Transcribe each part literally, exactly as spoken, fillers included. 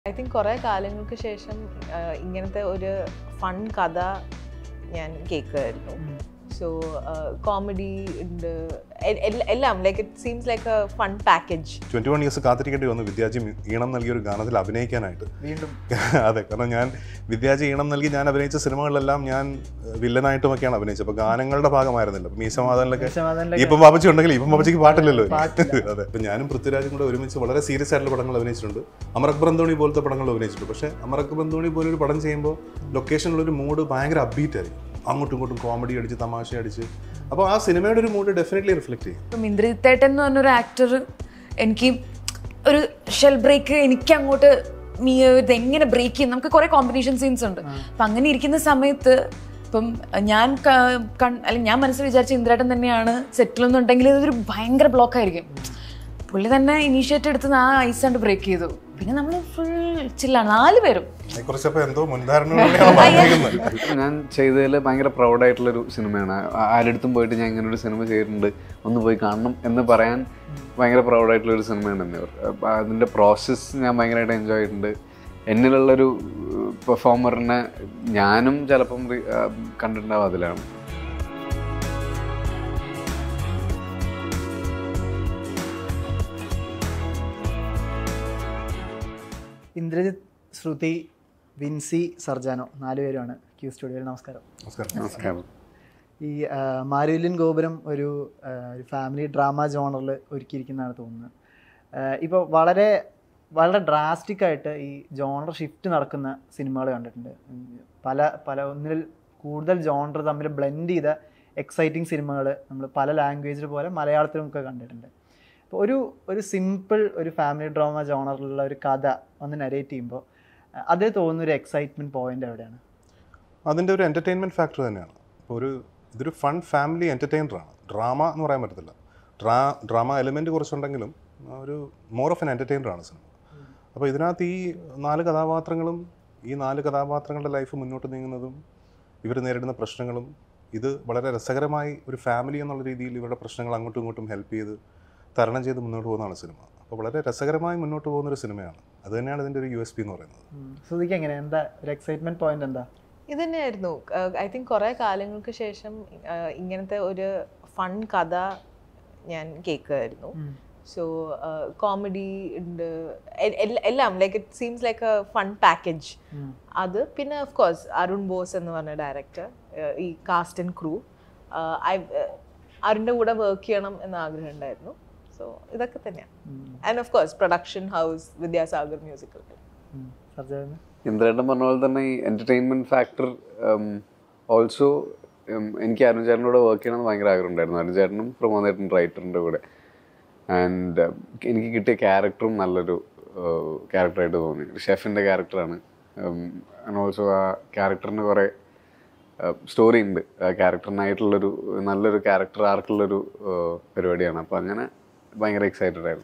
I think കുറേ കാലങ്ങൾക്ക് ശേഷം ഇങ്ങനത്തെ ഒരു ഫൺ കഥ ഞാൻ കേൾക്കുമായിരുന്നു. സോ കോമഡി ഉണ്ട് എല്ലാം, like it seems like a fun package. Twenty one years കാത്തിരിക്കേണ്ടി വന്നു വിദ്യാജി ഈണം നൽകിയ ഒരു ഗാനത്തിൽ അഭിനയിക്കാനായിട്ട്. വീണ്ടും അതെ, കാരണം ഞാൻ വിദ്യാജി ഈണം നൽകി ഞാൻ അഭിനയിച്ച സിനിമകളിലെല്ലാം ഞാൻ വില്ലനായിട്ടുമൊക്കെയാണ് അഭിനയിച്ചത്. അപ്പോൾ ഗാനങ്ങളുടെ ഭാഗമായിരുന്നില്ല. അപ്പോൾ മീശമാധവനിലൊക്കെ ഇപ്പം ബാബച്ചി ഉണ്ടെങ്കിൽ ഇപ്പം ബാബച്ചിക്ക് പാട്ടില്ലല്ലോ. അതെ, അപ്പം ഞാനും പൃഥ്വിരാജും കൂടെ ഒരുമിച്ച് വളരെ സീരിയസ് ആയിട്ടുള്ള പടങ്ങൾ അഭിനയിച്ചിട്ടുണ്ട്. അമറക് ബ്രന്തോണി പോലത്തെ പടങ്ങൾ അഭിനയിച്ചിട്ടുണ്ട്. പക്ഷേ അമറക് ബ്രന്തോണി പോലെ ഒരു പടം ചെയ്യുമ്പോൾ ലൊക്കേഷനിലൊരു മൂഡ് ഭയങ്കര അപ്ബീറ്റ് ആയിരിക്കും. അങ്ങോട്ടും ഇങ്ങോട്ടും കോമഡി അടിച്ച് തമാശ അടിച്ച്, അപ്പോൾ ആ സിനിമയുടെ ഒരു മൂഡ് ഡെഫിനറ്റ്ലി റിഫ്ലക്ട് ചെയ്യും. ഇപ്പം ഇന്ദ്രജിത്തേട്ടൻ എന്ന് പറഞ്ഞൊരു ആക്ടർ എനിക്ക് ഒരു ഷെൽ ബ്രേക്ക് എനിക്ക് അങ്ങോട്ട് മീ ഇതെങ്ങനെ ബ്രേക്ക് ചെയ്യും, നമുക്ക് കുറേ കോമ്പിനേഷൻ സീൻസ് ഉണ്ട്. അപ്പം അങ്ങനെ ഇരിക്കുന്ന സമയത്ത് ഇപ്പം ഞാൻ അല്ലെങ്കിൽ ഞാൻ മനസ്സിൽ വിചാരിച്ച ഇന്ദ്രേട്ടൻ തന്നെയാണ് സെറ്റിലെന്നുണ്ടെങ്കിൽ ഇതൊരു ഭയങ്കര ബ്ലോക്കായിരിക്കും. പുള്ളി തന്നെ ഇനീഷ്യേറ്റ് എടുത്ത് ആ ഐസ് കൊണ്ട് ബ്രേക്ക് ചെയ്തു. പിന്നെ നമ്മൾ ഫുൾ ചില്ലാണ് നാല് പേരും. ഞാൻ ചെയ്തതിൽ ഭയങ്കര പ്രൗഡായിട്ടുള്ളൊരു സിനിമയാണ്. ആരുടെടുത്തും പോയിട്ട് ഞാൻ ഇങ്ങനെ ഒരു സിനിമ ചെയ്തിട്ടുണ്ട്, ഒന്ന് പോയി കാണണം എന്ന് പറയാൻ ഭയങ്കര പ്രൗഡായിട്ടുള്ളൊരു സിനിമയാണ് എന്നിവർ. അതിൻ്റെ പ്രോസസ്സ് ഞാൻ ഭയങ്കരമായിട്ട് എൻജോയ് ചെയ്തിട്ടുണ്ട്. എന്നിലുള്ളൊരു പെർഫോമറിനെ ഞാനും ചിലപ്പം കണ്ടിട്ടുണ്ടാവും അതിലാണ്. ഇന്ദ്രജിത്ത്, ശ്രുതി, വിൻസി, സർജാനോ നാലുപേരുമാണ് ക്യൂ സ്റ്റുഡിയോയിൽ. നമസ്കാരം. നമസ്കാരം. ഈ മാരുവില്യൻ ഗോപുരം ഒരു ഒരു ഫാമിലി ഡ്രാമ ജോണറിൽ ഒരുക്കിയിരിക്കുന്നതാണ് തോന്നുന്നത്. ഇപ്പോൾ വളരെ വളരെ ഡ്രാസ്റ്റിക്കായിട്ട് ഈ ജോണർ ഷിഫ്റ്റ് നടക്കുന്ന സിനിമകൾ കണ്ടിട്ടുണ്ട്. പല പല ഒന്നിൽ കൂടുതൽ ജോണർ തമ്മിൽ ബ്ലെൻഡ് ചെയ്ത എക്സൈറ്റിംഗ് സിനിമകൾ നമ്മൾ പല ലാംഗ്വേജിൽ പോലെ മലയാളത്തിലും ഒക്കെ കണ്ടിട്ടുണ്ട്. അപ്പോൾ ഒരു ഒരു സിമ്പിൾ ഒരു ഫാമിലി ഡ്രാമ ജോണറിലുള്ള ഒരു കഥ ഒന്ന് നരേറ്റ് ചെയ്യുമ്പോൾ അതേ തോന്നുന്ന ഒരു എക്സൈറ്റ്മെൻറ്റ് പോയിന്റ് എവിടെയാണ്? അതിൻ്റെ ഒരു എൻ്റർടൈൻമെൻറ്റ് ഫാക്ടർ തന്നെയാണ്. ഇപ്പോൾ ഒരു ഇതൊരു ഫൺ ഫാമിലി എൻ്റർടൈനറാണ്. ഡ്രാമ എന്ന് പറയാൻ പറ്റത്തില്ല. ഡ്രാ ഡ്രാമ എലിമെൻറ്റ് കുറച്ചുണ്ടെങ്കിലും ഒരു മോർ ഓഫ് എൻ എൻ്റർടൈനറാണ് സിനിമ. അപ്പോൾ ഇതിനകത്ത് ഈ നാല് കഥാപാത്രങ്ങളും ഈ നാല് കഥാപാത്രങ്ങളുടെ ലൈഫ് മുന്നോട്ട് നീങ്ങുന്നതും ഇവർ നേരിടുന്ന പ്രശ്നങ്ങളും ഇത് വളരെ രസകരമായി ഒരു ഫാമിലി എന്നുള്ള രീതിയിൽ ഇവരുടെ പ്രശ്നങ്ങൾ അങ്ങോട്ടും ഇങ്ങോട്ടും ഹെൽപ്പ് ചെയ്ത് തരണം ചെയ്ത് മുന്നോട്ട് പോകുന്നതാണ് സിനിമ. അപ്പോൾ വളരെ രസകരമായി മുന്നോട്ട് പോകുന്നൊരു സിനിമയാണ്. അത് തന്നെയാണ് ഇതിൻ്റെ ഒരു യു എസ് പി എന്ന് പറയുന്നത്. ശ്രുതിക്ക് എങ്ങനെ, എന്താ ഒരു എക്സൈറ്റ്മെൻറ്റ് പോയിന്റ് എന്താ? ഇത് തന്നെയായിരുന്നു. ഐ തിങ്ക് കുറേ കാലങ്ങൾക്ക് ശേഷം ഇങ്ങനത്തെ ഒരു ഫൺ കഥ ഞാൻ കേൾക്കുമായിരുന്നു. സോ കോമഡി ഉണ്ട് എല്ലാം, like it seems like a fun package. അത് പിന്നെ ഓഫ് കോഴ്സ് അരുൺ ബോസ് എന്ന് പറഞ്ഞ ഡയറക്ടർ, ഈ കാസ്റ്റ് ആൻഡ് ക്രൂ, ഐ അരുണിൻ്റെ കൂടെ വർക്ക് ചെയ്യണം എന്ന ആഗ്രഹം ഉണ്ടായിരുന്നു. സോ ഇതൊക്കെ തന്നെയാണ്. And of course production house Vidyasagar musical. ഇന്ദ്രേട്ടൻ പറഞ്ഞ പോലെ തന്നെ ഈ എൻ്റർടൈൻമെൻറ്റ് ഫാക്ടർ ഓൾസോ എനിക്ക് അരുൺ ചേട്ടനോട് വർക്ക് ചെയ്യണമെന്ന് ഭയങ്കര ആഗ്രഹം ഉണ്ടായിരുന്നു. അരുൺ ചേട്ടനും പ്രമോദേട്ടൻ റൈറ്ററിൻ്റെ കൂടെ. ആൻഡ് എനിക്ക് കിട്ടിയ ക്യാരക്ടറും നല്ലൊരു ക്യാരക്ടറായിട്ട് തോന്നി. ഷെഫിൻ്റെ ക്യാരക്ടറാണ്. ആൻഡ് ഓൾസോ ആ ക്യാരക്ടറിന് കുറേ സ്റ്റോറി ഉണ്ട്. ആ ക്യാരക്ടറിനായിട്ടുള്ളൊരു നല്ലൊരു ക്യാരക്ടർ ആർക്കുള്ളൊരു പരിപാടിയാണ്. അപ്പോൾ അങ്ങനെ ഭയങ്കര എക്സൈറ്റഡ് ആയിരുന്നു.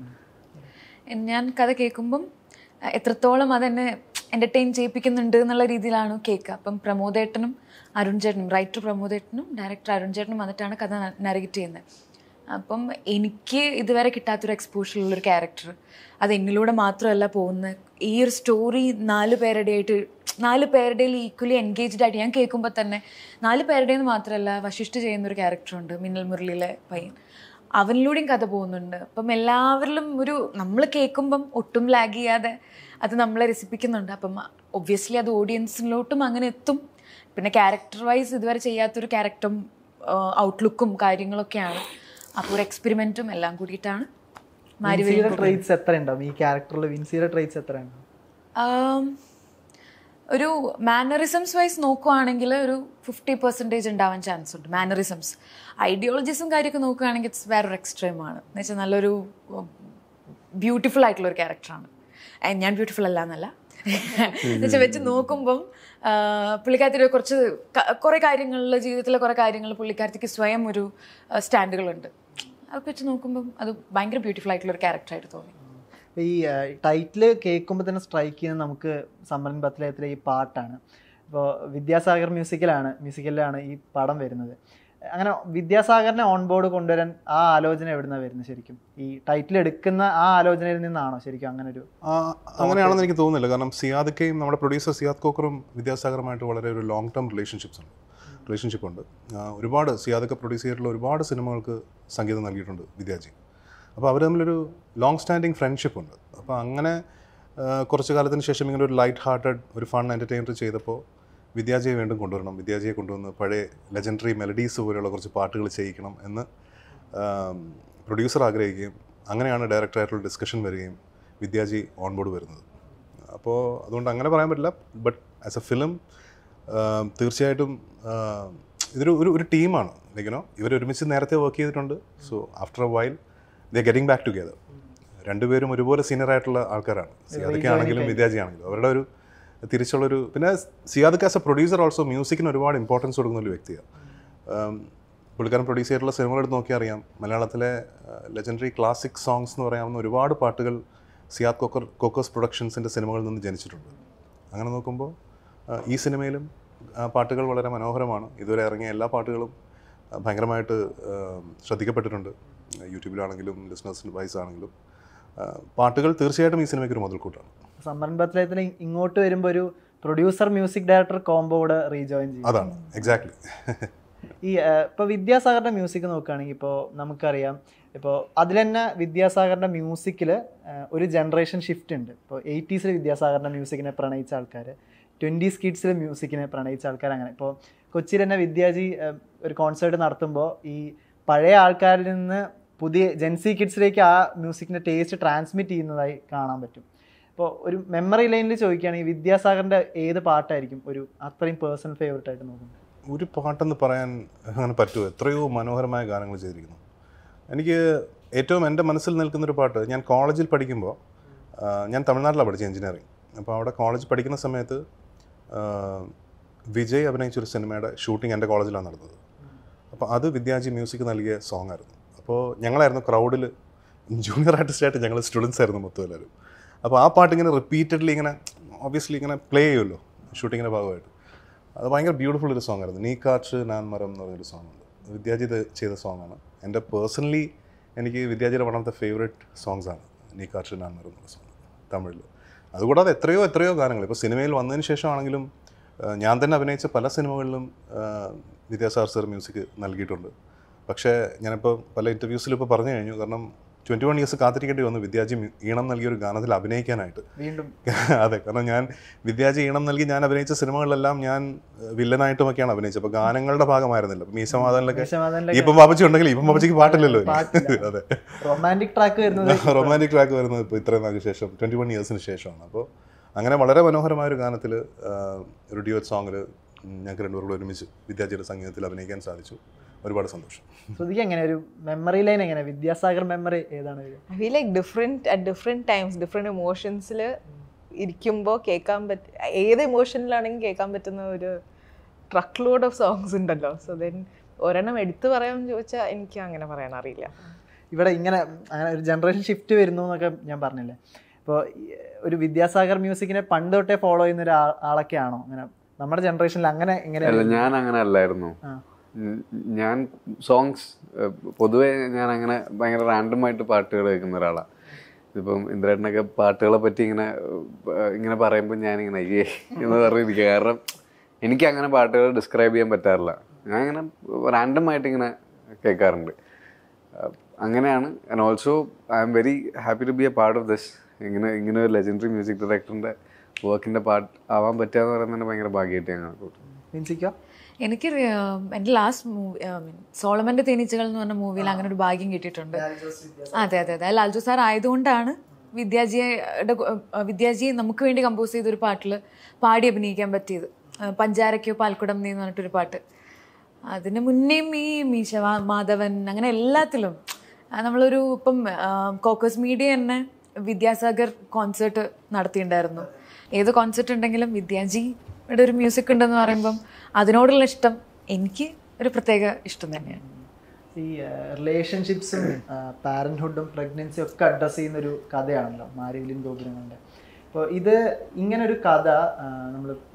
ഞാൻ കഥ കേൾക്കുമ്പം എത്രത്തോളം അതെന്നെ എൻ്റർടൈൻ ചെയ്യിപ്പിക്കുന്നുണ്ട് എന്നുള്ള രീതിയിലാണ് കേൾക്കുക. അപ്പം പ്രമോദേട്ടനും അരുൺ ചേട്ടനും, റൈറ്റർ പ്രമോദേട്ടനും ഡയറക്ടർ അരുൺ ചേട്ടനും വന്നിട്ടാണ് കഥ നരേറ്റ് ചെയ്യുന്നത്. അപ്പം എനിക്ക് ഇതുവരെ കിട്ടാത്തൊരു എക്സ്പോഷറുള്ളൊരു ക്യാരക്ടർ, അത് എന്നിലൂടെ മാത്രമല്ല പോകുന്നത്. ഈ ഒരു സ്റ്റോറി നാല് പേരുടെ ആയിട്ട് നാല് പേരുടെയിൽ ഈക്വലി എൻഗേജ്ഡ് ആയിട്ട് ഞാൻ കേൾക്കുമ്പോൾ തന്നെ നാല് പേരുടേന്ന് മാത്രമല്ല വശിഷ്ഠ ചെയ്യുന്നൊരു ക്യാരക്ടറുണ്ട്, മിന്നൽ മുരളിയിലെ പയ്യൻ, അവനിലൂടെയും കഥ പോകുന്നുണ്ട്. അപ്പം എല്ലാവരിലും ഒരു നമ്മൾ കേൾക്കുമ്പം ഒട്ടും ലാഗ് ചെയ്യാതെ അത് നമ്മളെ രസിപ്പിക്കുന്നുണ്ട്. അപ്പം ഒബ്വിയസ്ലി അത് ഓഡിയൻസിലോട്ടും അങ്ങനെ എത്തും. പിന്നെ ക്യാരക്ടർ വൈസ് ഇതുവരെ ചെയ്യാത്തൊരു ക്യാരക്ടറും ഔട്ട്ലുക്കും കാര്യങ്ങളൊക്കെയാണ്. അപ്പോൾ ഒരു എക്സ്പെരിമെൻറ്റും എല്ലാം കൂടിയിട്ടാണ്. മാരുവിയുടെ ട്രേറ്റ്സ് എത്ര ഉണ്ടാവും ഈ ക്യാരക്ടറിൽ? വിൻസിയുടെ ട്രേറ്റ്സ് എത്ര ഉണ്ടാവും? ഒരു മാനറിസംസ് വൈസ് നോക്കുവാണെങ്കിൽ ഒരു ഫിഫ്റ്റി പെർസെൻറ്റേജ് ഉണ്ടാവാൻ ചാൻസ് ഉണ്ട്. മാനറിസംസ് ഐഡിയോളജീസും കാര്യമൊക്കെ നോക്കുകയാണെങ്കിൽ ഇറ്റ്സ് വേറൊരു എക്സ്ട്രീമാണ്. എന്ന് വെച്ചാൽ നല്ലൊരു ബ്യൂട്ടിഫുൾ ആയിട്ടുള്ളൊരു ക്യാരക്ടറാണ്. ഞാൻ ബ്യൂട്ടിഫുൾ അല്ല എന്നല്ല, എന്ന് വെച്ചാൽ വെച്ച് നോക്കുമ്പം പുള്ളിക്കാരത്തിൻ്റെ കുറച്ച് കുറേ കാര്യങ്ങളിൽ ജീവിതത്തിലെ കുറേ കാര്യങ്ങൾ പുള്ളിക്കാരത്തിക്ക് സ്വയം ഒരു സ്റ്റാൻഡുകളുണ്ട്. അതൊക്കെ വെച്ച് നോക്കുമ്പം അത് ഭയങ്കര ബ്യൂട്ടിഫുൾ ആയിട്ടുള്ളൊരു ക്യാരക്ടറായിട്ട് തോന്നി. ഈ ടൈറ്റിൽ കേൾക്കുമ്പോൾ തന്നെ സ്ട്രൈക്ക് ചെയ്യുന്നത് നമുക്ക് സമ്മരൻ പത്തലയത്തിലെ ഈ പാട്ടാണ്. ഇപ്പോൾ വിദ്യാസാഗർ മ്യൂസിക്കലാണ് മ്യൂസിക്കലിലാണ് ഈ പടം വരുന്നത്. അങ്ങനെ വിദ്യാസാഗറിനെ ഓൺ ബോർഡ് കൊണ്ടുവരാൻ ആ ആലോചന എവിടുന്നാണ് വരുന്നത് ശരിക്കും? ഈ ടൈറ്റിൽ എടുക്കുന്ന ആ ആലോചനയിൽ നിന്നാണോ ശരിക്കും അങ്ങനെ ഒരു? അങ്ങനെയാണെന്ന് എനിക്ക് തോന്നുന്നില്ല. കാരണം സിയാദക്കയും നമ്മുടെ പ്രൊഡ്യൂസർ സിയാദ് കോക്കറും വിദ്യാസാഗറുമായിട്ട് വളരെ ഒരു ലോങ് ടേം റിലേഷൻഷിപ്സ് ഉണ്ട് റിലേഷൻഷിപ്പ് ഉണ്ട് ഒരുപാട് സിയാദക്ക പ്രൊഡ്യൂസ് ചെയ്തിട്ടുള്ള ഒരുപാട് സിനിമകൾക്ക് സംഗീതം നൽകിയിട്ടുണ്ട് വിദ്യാജി. അപ്പോൾ അവർ തമ്മിലൊരു ലോങ് സ്റ്റാൻഡിങ് ഫ്രണ്ട്ഷിപ്പ് ഉണ്ട്. അപ്പോൾ അങ്ങനെ കുറച്ച് കാലത്തിന് ശേഷം ഇങ്ങനെ ഒരു ലൈറ്റ് ഹാർട്ടഡ് ഒരു ഫൺ എൻ്റർടൈനർ ചെയ്തപ്പോൾ വിദ്യാജിയെ വീണ്ടും കൊണ്ടുവരണം, വിദ്യാജിയെ കൊണ്ടുവന്ന് പഴയ ലെജൻഡറി മെലഡീസ് പോലെയുള്ള കുറച്ച് പാട്ടുകൾ ചെയ്യിക്കണം എന്ന് പ്രൊഡ്യൂസർ ആഗ്രഹിക്കുകയും അങ്ങനെയാണ് ഡയറക്ടറായിട്ടുള്ള ഡിസ്കഷൻ വരികയും വിദ്യാജി ഓൺ ബോർഡ് വരുന്നത്. അപ്പോൾ അതുകൊണ്ട് അങ്ങനെ പറയാൻ പറ്റില്ല. ബട്ട് ആസ് എ ഫിലിം തീർച്ചയായിട്ടും ഇതൊരു ഒരു ഒരു ടീമാണ്. ലൈക്കിനോ ഇവർ ഒരുമിച്ച് നേരത്തെ വർക്ക് ചെയ്തിട്ടുണ്ട്. So after a while they getting back together. രണ്ടുപേരും ഒരുപോലെ സീനിയർ ആയിട്ടുള്ള ആൾക്കാരാണ്, സിയാദക്ക ആണെങ്കിലും വിദ്യാജി ആണെങ്കിലും. അവരുടെ ഒരു തിരിച്ചുള്ളൊരു പിന്നെ സിയാദക്ക ആസ് എ പ്രൊഡ്യൂസർ ഓൾസോ മ്യൂസിക്കിന് ഒരുപാട് ഇമ്പോർട്ടൻസ് കൊടുക്കുന്ന ഒരു വ്യക്തിയാണ്. പുള്ളിക്കാരൻ പ്രൊഡ്യൂസ് ചെയ്തിട്ടുള്ള സിനിമകളെടുത്ത് നോക്കിയാൽ അറിയാം, മലയാളത്തിലെ ലെജൻഡറി ക്ലാസിക് സോങ്സ് എന്ന് പറയാവുന്ന ഒരുപാട് പാട്ടുകൾ സിയാദ് കോക്കർ കോക്കേഴ്സ് പ്രൊഡക്ഷൻസിൻ്റെ സിനിമകളിൽ നിന്ന് ജനിച്ചിട്ടുണ്ട്. അങ്ങനെ നോക്കുമ്പോൾ ഈ സിനിമയിലും പാട്ടുകൾ വളരെ മനോഹരമാണ്. ഇതുവരെ ഇറങ്ങിയ എല്ലാ പാട്ടുകളും ഭയങ്കരമായിട്ട് ശ്രദ്ധിക്കപ്പെട്ടിട്ടുണ്ട്. യൂട്യൂബിലാണെങ്കിലും ലിസണേഴ്സിൻ്റെ വൈസ് ആണെങ്കിലും പാട്ടുകൾ തീർച്ചയായിട്ടും ഈ സിനിമയ്ക്ക് ഒരു മുതൽക്കൂട്ടാണ്. സംരംഭത്തിൽ ഇങ്ങോട്ട് വരുമ്പോൾ ഒരു പ്രൊഡ്യൂസർ മ്യൂസിക് ഡയറക്ടർ കോംബോടെ റീജോയിൻ ചെയ്യും. അതാണ് എക്സാക്ട്ലി. ഈ ഇപ്പോൾ വിദ്യാസാഗറിൻ്റെ മ്യൂസിക് നോക്കുകയാണെങ്കിൽ ഇപ്പോൾ നമുക്കറിയാം, ഇപ്പോൾ അതിൽ തന്നെ വിദ്യാസാഗറിൻ്റെ മ്യൂസിക്കിൽ ഒരു ജനറേഷൻ ഷിഫ്റ്റ് ഉണ്ട്. ഇപ്പോൾ എയ്റ്റീസിൽ വിദ്യാസാഗറിൻ്റെ മ്യൂസിക്കിനെ പ്രണയിച്ച ആൾക്കാർ, ട്വൻറ്റീസ് കിഡ്സിലെ മ്യൂസിക്കിനെ പ്രണയിച്ച ആൾക്കാർ, അങ്ങനെ. ഇപ്പോൾ കൊച്ചിയിൽ തന്നെ വിദ്യാജി ഒരു കോൺസേർട്ട് നടത്തുമ്പോൾ ഈ പഴയ ആൾക്കാരിൽ നിന്ന് പുതിയ ജെൻസി കിഡ്സിലേക്ക് ആ മ്യൂസിക്കിൻ്റെ ടേസ്റ്റ് ട്രാൻസ്മിറ്റ് ചെയ്യുന്നതായി കാണാൻ പറ്റും. ഇപ്പോൾ ഒരു മെമ്മറി ലൈനിൽ ചോദിക്കുകയാണെങ്കിൽ വിദ്യാസാഗറിൻ്റെ ഏത് പാട്ടായിരിക്കും ഒരു അത്രയും പേഴ്സണൽ ഫേവറേറ്റ് ആയിട്ട് നോക്കുന്നത്? ഒരു പാട്ടെന്ന് പറയാൻ അങ്ങനെ പറ്റുമോ? എത്രയോ മനോഹരമായ ഗാനങ്ങൾ ചെയ്തിരിക്കുന്നു. എനിക്ക് ഏറ്റവും എൻ്റെ മനസ്സിൽ നിൽക്കുന്നൊരു പാട്ട്, ഞാൻ കോളേജിൽ പഠിക്കുമ്പോൾ, ഞാൻ തമിഴ്നാട്ടിലാണ് പഠിച്ചത് എഞ്ചിനീയറിങ്. അപ്പോൾ അവിടെ കോളേജ് പഠിക്കുന്ന സമയത്ത് വിജയ് അഭിനയിച്ചൊരു സിനിമയുടെ ഷൂട്ടിംഗ് എൻ്റെ കോളേജിലാണ് നടന്നത്. അപ്പോൾ അത് വിദ്യാജി മ്യൂസിക് നൽകിയ സോങ് ആയിരുന്നു. അപ്പോൾ ഞങ്ങളായിരുന്നു ക്രൗഡിൽ ജൂനിയർ ആർട്ടിസ്റ്റായിട്ട്, ഞങ്ങൾ സ്റ്റുഡൻസ് ആയിരുന്നു മൊത്തം എല്ലാവരും. അപ്പോൾ ആ പാട്ട് ഇങ്ങനെ റിപ്പീറ്റഡ്ലി ഇങ്ങനെ ഒബ്വിയസ്ലി ഇങ്ങനെ പ്ലേ ചെയ്യുമല്ലോ ഷൂട്ടിങ്ങിൻ്റെ ഭാഗമായിട്ട്. അത് ഭയങ്കര ബ്യൂട്ടിഫുൾ ഒരു സോങ് ആയിരുന്നു. നീ കാറ്റ് നാൻ മരം എന്ന് പറഞ്ഞൊരു സോങ് ഉണ്ട്, വിദ്യാജി ചെയ്ത സോങ്ങാണ്. എൻ്റെ പേഴ്സണലി എനിക്ക് വിദ്യാജിയുടെ വൺ ഓഫ് ദ ഫേവറേറ്റ് സോങ്സാണ് നീ കാറ്റ് നാൻ മരം എന്നുള്ള സോങ് തമിഴിൽ. അതുകൂടാതെ എത്രയോ എത്രയോ ഗാനങ്ങൾ ഇപ്പോൾ സിനിമയിൽ വന്നതിന് ശേഷമാണെങ്കിലും ഞാൻ തന്നെ അഭിനയിച്ച പല സിനിമകളിലും വിദ്യാസാഗർ സർ മ്യൂസിക് നൽകിയിട്ടുണ്ട്. പക്ഷേ ഞാനിപ്പോൾ പല ഇൻ്റർവ്യൂസിലും ഇപ്പോൾ പറഞ്ഞു കഴിഞ്ഞു, കാരണം ട്വൻറ്റി വൺ ഇയേഴ്സ് കാത്തിരിക്കേണ്ടി വന്നു വിദ്യാജി ഈണം നൽകിയൊരു ഗാനത്തിൽ അഭിനയിക്കാനായിട്ട് വീണ്ടും. അതെ, കാരണം ഞാൻ വിദ്യാജി ഈണം നൽകി ഞാൻ അഭിനയിച്ച സിനിമകളിലെല്ലാം ഞാൻ വില്ലനായിട്ടുമൊക്കെയാണ് അഭിനയിച്ചത്. അപ്പോൾ ഗാനങ്ങളുടെ ഭാഗമായിരുന്നില്ല. മീശമാധവനിലൊക്കെ ഇപ്പം ബാബച്ചി ഉണ്ടെങ്കിൽ ഇപ്പം ബാബച്ചിക്ക് പാട്ടില്ലല്ലോ. അതെ, റൊമാൻറ്റിക് ട്രാക്ക് വരുന്നത് റൊമാൻറ്റിക് ട്രാക്ക് വരുന്നത് ഇപ്പോൾ ഇത്രയും നാൾക്ക് ശേഷം ട്വൻറ്റി വൺ ഇയേഴ്സിന് ശേഷമാണ്. അപ്പോൾ അങ്ങനെ വളരെ മനോഹരമായൊരു ഗാനത്തിൽ ഒരു ഡ്യുവറ്റ് സോങ്ങിൽ ഞങ്ങൾക്ക് രണ്ടുപേരും ഒരുമിച്ച് വിദ്യാജിയുടെ സംഗീതത്തിൽ അഭിനയിക്കാൻ സാധിച്ചു. ഒരുപാട് സന്തോഷം. ശ്രുതിക്ക് എങ്ങനെ ഒരു മെമ്മറി ലൈൻ എങ്ങനെ വിദ്യാസാഗർ മെമ്മറി ഏതാണ്? I feel like different at different times different ഇമോഷൻസിൽ ഇരിക്കുമ്പോൾ കേൾക്കാൻ പറ്റ ഏത് ഇമോഷനിലാണെങ്കിൽ കേൾക്കാൻ പറ്റുന്ന ഒരു ട്രക്ക് ലോഡ് ഓഫ് സോങ്സ് ഉണ്ടല്ലോ. സോ ദെൻ ഒരെണ്ണം എടുത്തു പറയാമെന്ന് ചോദിച്ചാൽ എനിക്ക് അങ്ങനെ പറയാൻ അറിയില്ല. ഇവിടെ ഇങ്ങനെ അങ്ങനെ ഒരു ജനറേഷൻ ഷിഫ്റ്റ് വരുന്നു എന്നൊക്കെ ഞാൻ പറഞ്ഞില്ലേ. ഇപ്പോൾ ഒരു വിദ്യാസാഗർ മ്യൂസിക്കിനെ പണ്ട് തൊട്ടേ ഫോളോ ചെയ്യുന്ന ഒരു ആളൊക്കെ ആണോ അങ്ങനെ നമ്മുടെ ജനറേഷനിൽ? അങ്ങനെ എങ്ങനെയല്ല, ഞാൻ അങ്ങനെ അല്ലായിരുന്നു. ഞാൻ സോങ്സ് പൊതുവേ ഞാൻ അങ്ങനെ ഭയങ്കര റാൻഡമായിട്ട് പാട്ടുകൾ കേൾക്കുന്ന ഒരാളാണ്. ഇപ്പം ഇന്ദ്രേട്ടനൊക്കെ പാട്ടുകളെ പറ്റി ഇങ്ങനെ ഇങ്ങനെ പറയുമ്പോൾ ഞാനിങ്ങനെ അയ്യേ എന്ന് പറഞ്ഞിരിക്കുക. കാരണം എനിക്ക് അങ്ങനെ പാട്ടുകൾ ഡിസ്ക്രൈബ് ചെയ്യാൻ പറ്റാറില്ല. ഞാൻ ഇങ്ങനെ റാൻഡമായിട്ട് ഇങ്ങനെ കേൾക്കാറുണ്ട്. അങ്ങനെയാണ്. And also I am very happy to be a part of this. ഇങ്ങനെ ഇങ്ങനെ ഒരു ലെജൻഡറി മ്യൂസിക് ഡയറക്ടറിൻ്റെ വർക്കിൻ്റെ പാർട്ട് ആവാൻ പറ്റുക എന്ന് പറയുന്നത് ഭയങ്കര ഭാഗ്യമായിട്ട് ഞാൻ കണക്കൂട്ടും. എനിക്ക് എൻ്റെ ലാസ്റ്റ് മൂവി സോളമൻ്റെ തേനീച്ചകൾ എന്ന് പറഞ്ഞ മൂവിയിൽ അങ്ങനെ ഒരു ഭാഗ്യം കിട്ടിയിട്ടുണ്ട്. അതെ അതെ അതെ ലാൽജു സാർ ആയതുകൊണ്ടാണ് വിദ്യാജിയുടെ വിദ്യാജിയെ നമുക്ക് വേണ്ടി കമ്പോസ് ചെയ്തൊരു പാട്ടിൽ പാടി അഭിനയിക്കാൻ പറ്റിയത്. പഞ്ചാരക്കോ പാൽക്കുടം നീ എന്ന് പറഞ്ഞിട്ടൊരു പാട്ട്. അതിന് മുന്നേയും ഈ മീശ മാധവൻ അങ്ങനെ എല്ലാത്തിലും നമ്മളൊരു ഇപ്പം കോക്കസ് മീഡിയ തന്നെ വിദ്യാസാഗർ കോൺസേർട്ട് നടത്തിയിട്ടുണ്ടായിരുന്നു. ഏത് കോൺസേർട്ട് ഉണ്ടെങ്കിലും വിദ്യാജിയുടെ ഒരു മ്യൂസിക് ഉണ്ടെന്ന് പറയുമ്പം അതിനോടുള്ള ഇഷ്ടം എനിക്ക് ഒരു പ്രത്യേക ഇഷ്ടം തന്നെയാണ്. ഈ റിലേഷൻഷിപ്സും പാരൻറ്ഹുഡും പ്രഗ്നൻസിയും ഒക്കെ അഡ്രസ്സ് ചെയ്യുന്നൊരു കഥയാണല്ലോ മാരിവില്യൻ ഗോപുരങ്ങളുടെ. അപ്പോൾ ഇത് ഇങ്ങനൊരു കഥ നമ്മൾ ഒരു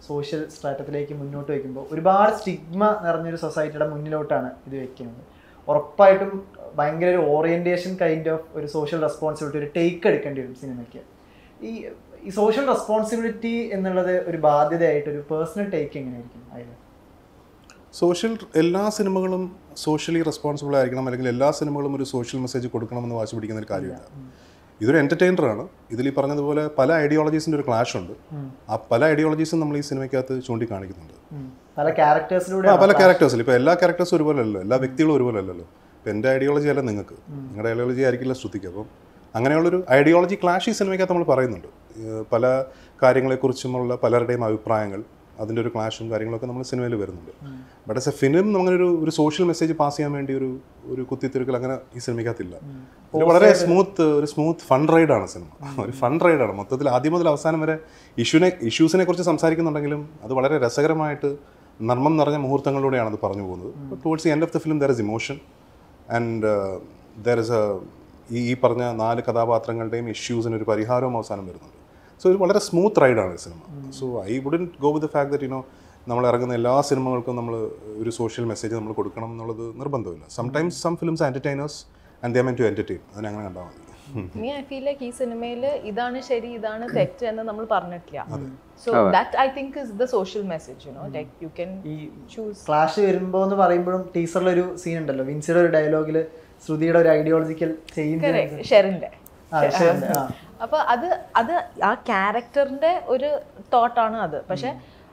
സോഷ്യൽ സ്ട്രാറ്റത്തിലേക്ക് മുന്നോട്ട് വയ്ക്കുമ്പോൾ ഒരുപാട് സ്റ്റിഗ്മ നിറഞ്ഞൊരു സൊസൈറ്റിയുടെ മുന്നിലോട്ടാണ് ഇത് വെക്കുന്നത്. ഉറപ്പായിട്ടും ഭയങ്കര ഒരു ഓറിയൻറ്റേഷൻ കൈൻഡ് ഓഫ് ഒരു സോഷ്യൽ റെസ്പോൺസിബിലിറ്റി, ഒരു ടേക്ക് എടുക്കേണ്ടി വരും സിനിമയ്ക്ക്. ഈ ഈ സോഷ്യൽ റെസ്പോൺസിബിലിറ്റി എന്നുള്ളത് ഒരു ബാധ്യതയായിട്ട് ഒരു പേഴ്സണൽ ടേക്ക് എങ്ങനെയായിരിക്കും അതിൽ? സോഷ്യൽ എല്ലാ സിനിമകളും സോഷ്യലി റെസ്പോൺസിബിൾ ആയിരിക്കണം, അല്ലെങ്കിൽ എല്ലാ സിനിമകളും ഒരു സോഷ്യൽ മെസ്സേജ് കൊടുക്കണമെന്ന് വാശി പിടിക്കുന്ന ഒരു കാര്യമില്ല. ഇതൊരു എൻ്റർടൈനറാണ്. ഇതിൽ ഈ പറഞ്ഞതുപോലെ പല ഐഡിയോളജീസിൻ്റെ ഒരു ക്ലാഷ് ഉണ്ട്. ആ പല ഐഡിയോളജീസും നമ്മൾ ഈ സിനിമയ്ക്കകത്ത് ചൂണ്ടിക്കാണിക്കുന്നുണ്ട്. പല ക്യാരക്ടേഴ്സിലൂടെ ആ പല ക്യാരക്ടേഴ്സിൽ ഇപ്പോൾ എല്ലാ ക്യാരക്ടേഴ്സും ഒരുപോലെ അല്ലല്ലോ, എല്ലാ വ്യക്തികളും ഒരുപോലെ അല്ലല്ലോ. ഇപ്പോൾ എൻ്റെ ഐഡിയോളജി അല്ല നിങ്ങൾക്ക്, നിങ്ങളുടെ ഐഡിയോളജി ആയിരിക്കില്ല ശ്രുതിക്ക്. അപ്പം അങ്ങനെയുള്ളൊരു ഐഡിയോളജി ക്ലാഷ് ഈ സിനിമയ്ക്കകത്ത് നമ്മൾ പറയുന്നുണ്ട്. പല കാര്യങ്ങളെക്കുറിച്ചുമുള്ള പലരുടെയും അഭിപ്രായങ്ങൾ, അതിൻ്റെ ഒരു ക്ലാഷും കാര്യങ്ങളൊക്കെ നമ്മൾ സിനിമയിൽ വരുന്നുണ്ട്. ബട്ട് ആസ് എ ഫിലിം അങ്ങനെ ഒരു ഒരു സോഷ്യൽ മെസ്സേജ് പാസ് ചെയ്യാൻ വേണ്ടി ഒരു ഒരു കുത്തിത്തിരുക്കൽ അങ്ങനെ ഈ സിനിമയ്ക്കകത്തില്ല. ഇത് വളരെ സ്മൂത്ത് ഒരു സ്മൂത്ത് ഫൺ റൈഡാണ് സിനിമ. ഒരു ഫൺ റൈഡാണ് മൊത്തത്തിൽ. ആദ്യം മുതൽ അവസാനം വരെ ഇഷ്യൂനെ ഇഷ്യൂസിനെ കുറിച്ച് സംസാരിക്കുന്നുണ്ടെങ്കിലും അത് വളരെ രസകരമായിട്ട് നർമ്മം നിറഞ്ഞ മുഹൂർത്തങ്ങളിലൂടെയാണ് അത് പറഞ്ഞു പോകുന്നത്. Towards the end of the film there is emotion and there is a ഈ ഈ പറഞ്ഞ നാല് കഥാപാത്രങ്ങളുടെയും ഇഷ്യൂസിനൊരു പരിഹാരവും അവസാനം വരുന്നുണ്ട്. സോ ഇത് വളരെ സ്മൂത്ത് റൈഡാണ് ഈ സിനിമ. So I wouldn't go with the fact that you know നമ്മൾ ഇറങ്ങുന്ന എല്ലാ സിനിമകൾക്കും നമ്മൾ ഒരു സോഷ്യൽ മെസ്സേജ് നമ്മൾ കൊടുക്കണം എന്നുള്ളത് നിർബന്ധമില്ല. Sometimes some films entertainers and they meant to entertain. അതിനങ്ങനെ കണ്ടാൽ മതി. Me I feel like ഈ സിനിമയിൽ ഇതാണ് ശരി ഇതാണ് തെറ്റ് എന്ന് നമ്മൾ പറഞ്ഞിട്ടില്ല. So that I think is the social message, you know, like you can choose. Clash വരുമ്പോൾ എന്ന് പറയുമ്പോഴും ടീസറിലൊരു സീൻ ഉണ്ടല്ലോ, വിൻസിയുടെ ഒരു ഡയലോഗിൽ ശ്രുതിയുടെ ഒരു ഐഡിയോളജിക്കൽ ചേഞ്ച്, ഷെറിന്റെ ഷെറിന്റെ അപ്പൊ അത് അത് ആ ക്യാരക്ടറിന്റെ ഒരു തോട്ടാണ് അത്. പക്ഷെ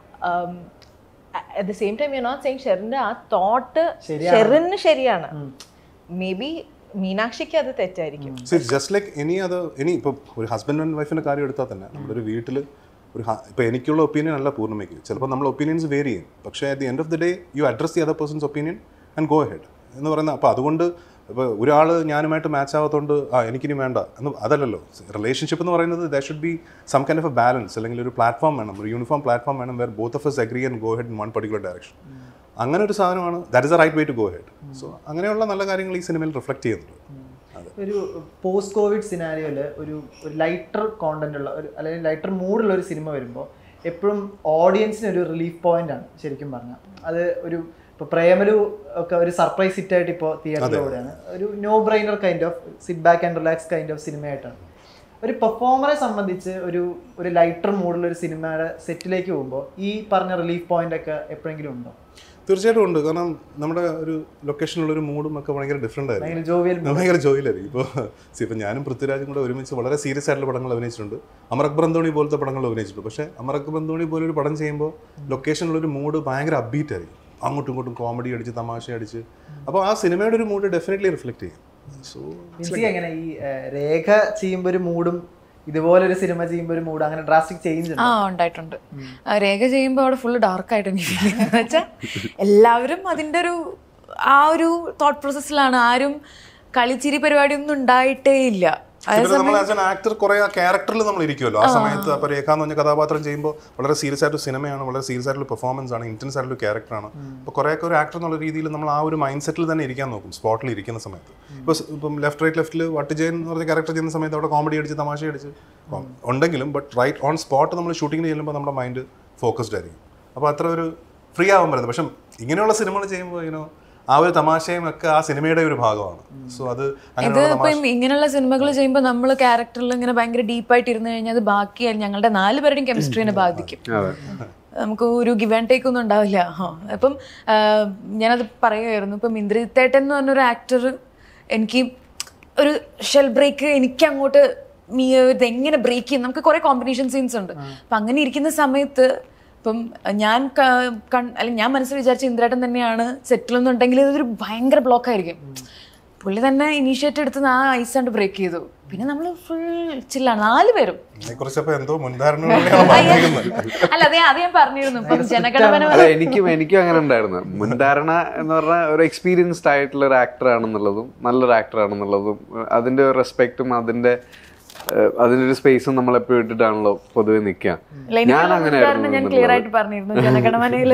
at the same time you not saying ഷെറിന്റെ ആ തോട്ട് ഷെറിന് ശരിയാണ്. മേ ബി മീനാക്ഷിക്ക് അത് തെറ്റായിരിക്കും. ജസ്റ്റ് ലൈക്ക് എനി അത് ഇനി ഇപ്പോൾ ഒരു ഹസ്ബൻഡ് ആൻഡ് വൈഫിൻ്റെ കാര്യം എടുത്താൽ തന്നെ നമ്മുടെ ഒരു വീട്ടിൽ ഒരു ഇപ്പോൾ എനിക്കുള്ള ഒപ്പീനിയൻ അല്ല പൂർണ്ണമയ്ക്ക്. ചിലപ്പോൾ നമ്മൾ ഒപ്പീനിയൻസ് വേരി ചെയ്യും. പക്ഷേ at the end of the day you address the other person's opinion and go ahead എന്ന് പറയുന്നത്. അപ്പോൾ അതുകൊണ്ട് ഇപ്പോൾ ഒരാൾ ഞാനുമായിട്ട് മാച്ച് ആവാത്തതുകൊണ്ട് ആ എനിക്കിനി വേണ്ട എന്ന് അതല്ലല്ലോ. റിലേഷൻഷിപ്പ് എന്ന് പറയുന്നത് there should be some kind of a balance, അല്ലെങ്കിൽ ഒരു പ്ലാറ്റ്ഫോം വേണം, ഒരു യൂണിഫോം പ്ലാറ്റ്ഫോം വേണം where both of us agree and go ahead in one particular direction. അങ്ങനെ ഒരു സാധനമാണ്, that is a right way to go ahead. So അങ്ങനെയുള്ള നല്ല കാര്യങ്ങൾ ഈ സിനിമയിൽ റിഫ്ലക്ട് ചെയ്യുന്നുണ്ട്. ഒരു പോസ്റ്റ് കോവിഡ് സിനാരിയോയിൽ ഒരു ഒരു ലൈറ്റർ കോണ്ടന്റ് ഉള്ള ഒരു അല്ലെങ്കിൽ ലൈറ്റർ മൂഡുള്ള ഒരു സിനിമ വരുമ്പോൾ എപ്പോഴും ഓഡിയൻസിന് ഒരു റിലീഫ് പോയിന്റ് ആണ് ശരിക്കും പറഞ്ഞാൽ. അത് ഒരു ഇപ്പോൾ പ്രേമലു ഒക്കെ ഒരു സർപ്രൈസ് ഹിറ്റ് ആയിട്ട് ഇപ്പോൾ തിയേറ്ററിലൂടെയാണ്. ഒരു no brainer kind of sit back and relax kind of സിനിമയായിട്ടാണ്. ഒരു പെർഫോമറെ സംബന്ധിച്ച് ഒരു ഒരു ലൈറ്റർ മൂഡുള്ള ഒരു സിനിമയുടെ സെറ്റിലേക്ക് പോകുമ്പോൾ ഈ പറഞ്ഞ റിലീഫ് പോയിന്റ് ഒക്കെ എപ്പോഴെങ്കിലും ഉണ്ടോ? തീർച്ചയായിട്ടും ഉണ്ട്. കാരണം നമ്മുടെ ഒരു ലൊക്കേഷനിലുള്ളൊരു മൂഡും ഒക്കെ ഭയങ്കര ഡിഫറെൻ്റ് ആയിരിക്കും, ഭയങ്കര ജോയിലായിരിക്കും. ഇപ്പോൾ ഇപ്പോൾ ഞാനും പൃഥ്വിരാജും കൂടെ ഒരുമിച്ച് വളരെ സീരിയസ് ആയിട്ടുള്ള പടങ്ങൾ അഭിനയിച്ചിട്ടുണ്ട്. അമർ അക്ബർ അന്തോണി പോലത്തെ പടങ്ങൾ അഭിനയിച്ചിട്ടുണ്ട്. പക്ഷേ അമർ അക്ബർ അന്തോണി പോലെ ഒരു പടം ചെയ്യുമ്പോൾ ലൊക്കേഷനിലൊരു മൂഡ് ഭയങ്കര അപ്ബീറ്റ് ആയിരിക്കും, അങ്ങോട്ടും ഇങ്ങോട്ടും കോമഡി അടിച്ച് തമാശ അടിച്ച്. അപ്പോൾ ആ സിനിമയുടെ ഒരു മൂഡ് ഡെഫിനറ്റ്ലി റിഫ്ലക്ട് ചെയ്യും. സോ എങ്ങനെ ഈ രേഖ ചെയ്യുമ്പോൾ ഒരു മൂഡും ഇതുപോലെ ഒരു സിനിമ ചെയ്യുമ്പോൾ ഒരു മൂഡ് അങ്ങനെ ഡ്രാസ്റ്റിക് ചേഞ്ച് ആ ഉണ്ടായിട്ടുണ്ട്. രേഖ ചെയ്യുമ്പോൾ അവിടെ ഫുള്ള് ഡാർക്കായിട്ട് എനിക്ക് ഫീൽ ചെയ്യുന്നത് വെച്ചാൽ എല്ലാവരും അതിൻ്റെ ഒരു ആ ഒരു തോട്ട് പ്രോസസ്സിലാണ്. ആരും കളിച്ചിരി പരിപാടിയൊന്നും ഉണ്ടായിട്ടേ ഇല്ല. നമ്മൾ ആസ് എൻ ആക്ടർ കുറെ ആ ക്യാരക്ടറിൽ നമ്മൾ ഇരിക്കുമല്ലോ ആ സമയത്ത്. അപ്പോൾ രേഖ എന്ന് പറഞ്ഞ കഥാപാത്രം ചെയ്യുമ്പോൾ വളരെ സീരിയസ് ആയിട്ട് സിനിമയാണ്, വളരെ സീരിയസ് ആയിട്ടുള്ള പെർഫോമൻസ് ആണ്, ഇന്റൻസ് ആയിട്ടുള്ള ക്യാരക്ടറാണ്. അപ്പോൾ കുറേയൊക്കെ ഒരു ആക്ടർ എന്നുള്ള രീതിയിൽ നമ്മൾ ആ ഒരു മൈൻഡ് സെറ്റിൽ തന്നെ ഇരിക്കാൻ നോക്കും സ്പോട്ടിൽ ഇരിക്കുന്ന സമയത്ത്. ഇപ്പോൾ ഇപ്പം ലെഫ്റ്റ് റൈറ്റ് ലെഫ്റ്റിൽ വട്ട് ജയൻ എന്ന് പറഞ്ഞ ക്യാരക്ടർ ചെയ്യുന്ന സമയത്ത് അവിടെ കോമഡി അടിച്ച് തമാശ അടിച്ച് ഉണ്ടെങ്കിലും ബട്ട് റൈറ്റ് ഓൺ സ്പോട്ട് നമ്മൾ ഷൂട്ടിങ്ങിന് ചെല്ലുമ്പോൾ നമ്മുടെ മൈൻഡ് ഫോക്കസ്ഡ് ആയിരിക്കും. അപ്പോൾ അത്ര ഒരു ഫ്രീ ആവാൻ പറ്റുന്നത്. പക്ഷെ ഇങ്ങനെയുള്ള സിനിമകൾ ചെയ്യുമ്പോൾ ഇങ്ങനെ ആ ഒരു തമാശയും ഒക്കെ ആ സിനിമയുടെ ഒരു ഭാഗമാണ്. സോ അത് ഇത് ഇപ്പം ഇങ്ങനെയുള്ള സിനിമകൾ ചെയ്യുമ്പോൾ നമ്മൾ ക്യാരക്ടറിൽ ഇങ്ങനെ ഭയങ്കര ഡീപ്പായിട്ട് ഇരുന്ന് കഴിഞ്ഞാൽ അത് ബാക്കി ഞങ്ങളുടെ നാല് പേരുടെയും കെമിസ്ട്രീനെ ബാധിക്കും. നമുക്ക് ഒരു ഗിവ് ആൻഡ് ടേക്ക് ഒന്നും ഉണ്ടാവില്ല. ഇപ്പം ഞാനത് പറയുമായിരുന്നു, ഇപ്പം ഇന്ദ്രിത്തേട്ടൻ എന്ന് പറഞ്ഞൊരു ആക്ടർ എനിക്ക് ഒരു ഷെൽ ബ്രേക്ക് എനിക്ക് അങ്ങോട്ട് ഇതെങ്ങനെ ബ്രേക്ക് ചെയ്യും, നമുക്ക് കുറേ കോമ്പിനേഷൻ സീൻസ് ഉണ്ട്. അപ്പം അങ്ങനെ ഇരിക്കുന്ന സമയത്ത് ഇപ്പം ഞാൻ അല്ലെങ്കിൽ ഞാൻ മനസ്സിൽ വിചാരിച്ച ഇന്ദ്രേട്ടൻ തന്നെയാണ് സെറ്റിലെന്നുണ്ടെങ്കിൽ ഇതൊരു ഭയങ്കര ബ്ലോക്കായിരിക്കും. പുള്ളി തന്നെ ഇനീഷ്യേറ്റ് എടുത്ത് ആ ഐസ് കണ്ട് ബ്രേക്ക് ചെയ്തു. പിന്നെ നമ്മൾ ഫുൾ ചില്ലാണ് നാല് പേരും. അല്ല അതെ അത് ഞാൻ പറഞ്ഞിരുന്നു. ഇപ്പം ജനഗണമന എനിക്കും എനിക്കും അങ്ങനെ ഉണ്ടായിരുന്നു. മുൻധാരണ എന്ന് പറഞ്ഞാൽ ഒരു എക്സ്പീരിയൻസ്ഡ് ആയിട്ടുള്ള ഒരു ആക്ടർ ആണെന്നുള്ളതും നല്ലൊരു ആക്ടർ ആണെന്നുള്ളതും അതിന്റെ റെസ്പെക്റ്റും അതിന്റെ അതിന്റെ ഒരു സ്പേസും നമ്മൾ എപ്പോഴും ഇട്ടിട്ടാണല്ലോ പൊതുവെ നിൽക്കുക. ഞാൻ അങ്ങനെ ഞാൻ ക്ലിയർ ആയിട്ട് പറഞ്ഞിരുന്നു ജനഗണമനയില്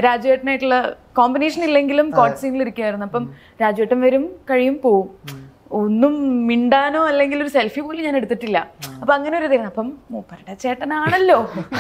രാജുവേട്ടനായിട്ടുള്ള കോമ്പിനേഷൻ ഇല്ലെങ്കിലും കോട്ട് സീനിൽ ഇരിക്കുകയായിരുന്നു. അപ്പം രാജുവേട്ടൻ വരും കഴിയും പോവും. ഒന്നും മിണ്ടാനോ അല്ലെങ്കിൽ ഒരു സെൽഫി പോലും ഞാൻ എടുത്തിട്ടില്ല. അപ്പൊ അങ്ങനെ ഒരു ഇതായിരുന്നു. അപ്പം മൂപ്പരുടെ ചേട്ടനാണല്ലോ,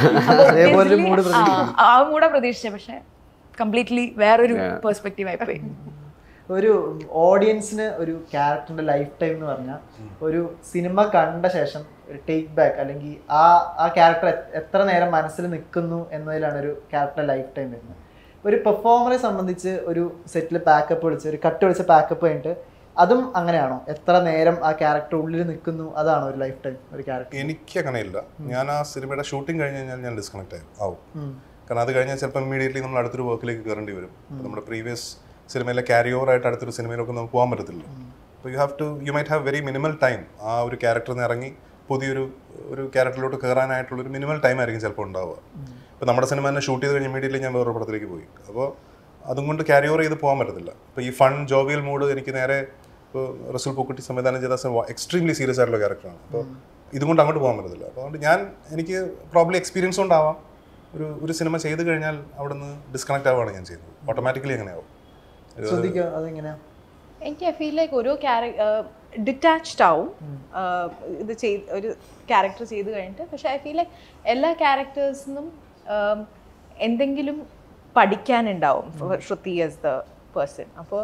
ആ മൂടാ പ്രതീക്ഷിച്ചത്. പക്ഷെ കംപ്ലീറ്റ്ലി വേറൊരു പെർസ്പെക്റ്റീവ് ആയിപ്പോയി. ഒരു ഓഡിയൻസിന് ഒരു ക്യാരക്ടറിന്റെ ലൈഫ് ടൈം എന്ന് പറഞ്ഞാൽ ഒരു സിനിമ കണ്ട ശേഷം ടേക്ക് ബാക്ക് അല്ലെങ്കിൽ ആ ആ ക്യാരക്ടർ എത്ര നേരം മനസ്സിൽ നിൽക്കുന്നു എന്നതിലാണ് ഒരു ക്യാരക്ടറിന്റെ ലൈഫ് ടൈം വരുന്നത്. ഒരു പെർഫോമറെ സംബന്ധിച്ച് ഒരു സെറ്റിൽ പാക്കപ്പ് വിളിച്ച് ഒരു കട്ട് വിളിച്ച് പാക്കപ്പ് കഴിഞ്ഞിട്ട് അതും അങ്ങനെയാണോ? എത്ര നേരം ആ ക്യാരക്ടർ ഉള്ളിൽ നിൽക്കുന്നു അതാണോ ഒരു ലൈഫ് ടൈം ഒരു ക്യാരക്ടർ? എനിക്ക് അങ്ങനെയില്ല. ഞാൻ ആ സിനിമയുടെ ഷൂട്ടിംഗ് കഴിഞ്ഞ് കഴിഞ്ഞാൽ ഞാൻ ഡിസ്കണക്ട് ആയി ആവും. കാരണം അത് കഴിഞ്ഞാൽ ചിലപ്പോൾ ഇമ്മീഡിയറ്റ്ലി നമ്മൾ അടുത്തൊരു വർക്കിലേക്ക് കയറേണ്ടി വരും. നമ്മുടെ പ്രീവിയസ് സിനിമയിലെ ക്യാരി ഓവർ ആയിട്ട് അടുത്തൊരു സിനിമയിലൊക്കെ നമുക്ക് പോകാൻ പറ്റത്തില്ല. അപ്പോൾ you have to you might have very minimal time ആ ഒരു ക്യാരക്ടറിൽ നിന്ന് ഇറങ്ങി പുതിയൊരു ഒരു ക്യാരക്ടറിലോട്ട് കയറാനായിട്ടുള്ളൊരു മിനിമൽ ടൈം ആയിരിക്കും ചിലപ്പോൾ ഉണ്ടാവുക. ഇപ്പോൾ നമ്മുടെ സിനിമ തന്നെ ഷൂട്ട് ചെയ്ത് കഴിഞ്ഞ് ഇമ്മീഡിയറ്റ്ലി ഞാൻ വേറൊരു പടത്തിലേക്ക് പോയി. അപ്പോൾ അതും കൊണ്ട് ക്യാരി ഓവർ ചെയ്ത് പോകാൻ പറ്റത്തില്ല. ഇപ്പോൾ ഈ ഫൺ ജോവിയൽ മൂഡ് എനിക്ക് നേരെ ഇപ്പോൾ റസൂൽ പൂക്കുട്ടി സംവിധാനം ചെയ്ത എക്സ്ട്രീംലി സീരിയസ് ആയിട്ടുള്ള ക്യാരക്ടറാണ്. അപ്പോൾ ഇതുകൊണ്ട് അങ്ങോട്ട് പോകാൻ പറ്റത്തില്ല. അപ്പോൾ അതുകൊണ്ട് ഞാൻ എനിക്ക് പ്രോബ്ലി എക്സ്പീരിയൻസ് കൊണ്ടാവാം ഒരു ഒരു സിനിമ ചെയ്ത് കഴിഞ്ഞാൽ അവിടെ നിന്ന് ഡിസ്കണക്ട് ആവുകയാണ് ഞാൻ ചെയ്യുന്നത്. ഓട്ടോമാറ്റിക്കലി എങ്ങനെയാവും എനിക്ക് ഐ ഫീൽ ലൈക്ക് ഓരോ ക്യാരക്ടർ ഡിറ്റാച്ച്ഡ് ആവും ഇത് ചെയ്ത് ഒരു ക്യാരക്ടർ ചെയ്ത് കഴിഞ്ഞിട്ട്. പക്ഷെ ഐ ഫീൽ ലൈക്ക് എല്ലാ ക്യാരക്ടേഴ്സിനും എന്തെങ്കിലും പഠിക്കാനുണ്ടാവും ശ്രുതി ആസ് ദ പേഴ്സൺ. അപ്പോൾ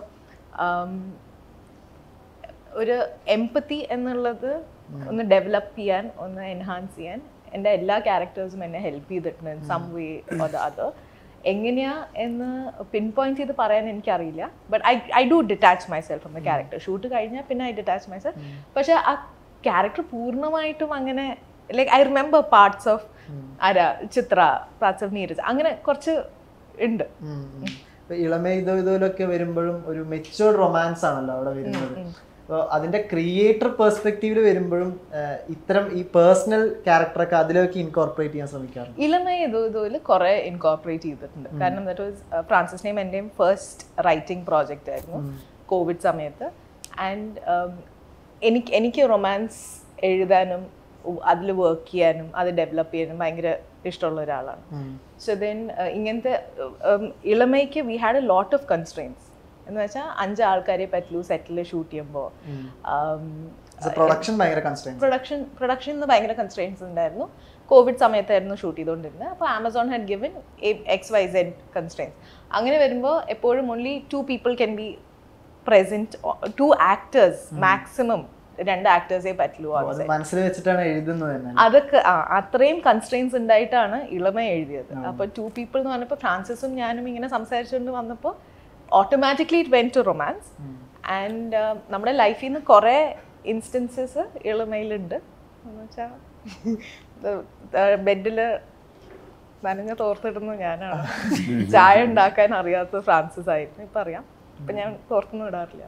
ഒരു എംപത്തി എന്നുള്ളത് ഒന്ന് ഡെവലപ്പ് ചെയ്യാൻ, ഒന്ന് എൻഹാൻസ് ചെയ്യാൻ എൻ്റെ എല്ലാ ക്യാരക്ടേഴ്സും എന്നെ ഹെൽപ്പ് ചെയ്തിട്ടുണ്ട് in some way or the other. എങ്ങനെയാ എന്ന് പിൻ പോയിന്റ് ചെയ്ത് പറയാൻ എനിക്കറിയില്ല. But I I do detach myself from the character. Shoot കഴിഞ്ഞാൽ പിന്നെ ഐ ഡിറ്റാച്ച് മൈസെൽഫ്. പക്ഷെ ആ ക്യാരക്ടർ പൂർണ്ണമായിട്ടും അങ്ങനെ like I remember parts of ആരാ ചിത്ര, പാർട്സ് ഓഫ് നീരജ്, അങ്ങനെ കുറച്ച് ഉണ്ട്. ഇളമേ ഇതോ ഇതോലൊക്കെ വരുമ്പോഴും ഒരു മെച്ചുവർഡ് റൊമാൻസ് ആണല്ലോ അവിടെ വരുന്നത്. അപ്പോൾ അതിന്റെ ക്രിയേറ്റർ പെർസ്പെക്റ്റീവിൽ വരുമ്പോഴും ഇത്തരം ഈ പേഴ്സണൽ ക്യാരക്ടറൊക്കെ അതിലേക്ക് ഇൻകോർപ്പറേറ്റ് ചെയ്യാൻ ശ്രമിക്കാറുണ്ട്. ഇളമേ ഇതോ ഇതോയിൽ കുറെ ഇൻകോർപ്പറേറ്റ് ചെയ്തിട്ടുണ്ട്. കാരണം ദാറ്റ് വാസ് ഫ്രാൻസിസ് നെയിം എൻ്റെയും ഫസ്റ്റ് റൈറ്റിംഗ് പ്രോജക്റ്റ് ആയിരുന്നു കോവിഡ് സമയത്ത്. ആൻഡ് എനിക്ക് എനിക്ക് റൊമാൻസ് എഴുതാനും അതിൽ വർക്ക് ചെയ്യാനും അത് ഡെവലപ്പ് ചെയ്യാനും ഭയങ്കര ഇഷ്ടമുള്ള ഒരാളാണ്. സോ ദെൻ ഇങ്ങനത്തെ ഇളമയ്ക്ക് we had a lot of constraints എന്ന് വെച്ചാൽ അഞ്ച് ആൾക്കാരെ പറ്റുള്ളൂ സെറ്റിൽ ഷൂട്ട് ചെയ്യുമ്പോൾ. പ്രൊഡക്ഷൻ ഭയങ്കര കൺസ്ട്രെയിൻസ് പ്രൊഡക്ഷൻ പ്രൊഡക്ഷനിൽ ഭയങ്കര കൺസ്ട്രെയിൻസ് ഉണ്ടായിരുന്നു. കോവിഡ് സമയത്തായിരുന്നു ഷൂട്ട് ചെയ്തുകൊണ്ടിരുന്നത്. അപ്പോൾ Amazon had given X Y Z constraints. അങ്ങനെ വരുമ്പോൾ എപ്പോഴും only two people can be present, two actors maximum രണ്ട് ആക്ടേഴ്സേ പറ്റുള്ളൂ. മനസ്സിൽ വെച്ചിട്ടാണ് എഴുതുന്നത്. അതൊക്കെ ആ അത്രയും കൺസ്ട്രെയിൻസ് ഉണ്ടായിട്ടാണ് ഇളമ എഴുതിയത്. അപ്പോൾ ടു പീപ്പിൾ എന്ന് പറഞ്ഞപ്പോൾ ഫ്രാൻസിസും ഞാനും ഇങ്ങനെ സംസാരിച്ചുകൊണ്ട് വന്നപ്പോൾ automatically it went to romance. And നമ്മുടെ ലൈഫിൽ നിന്ന് കുറേ ഇൻസ്റ്റൻസസ് ഇളമയിലുണ്ട്. എന്ന് വെച്ചാൽ ബെഡിൽ നനഞ്ഞ തോർത്തിടുന്നു ഞാനാണ്. ചായ ഉണ്ടാക്കാൻ അറിയാത്ത ഫ്രാൻസിസ് ആയിരുന്നു. ഇപ്പം അറിയാം. ഇപ്പം ഞാൻ തോർത്തൊന്നും ഇടാറില്ല.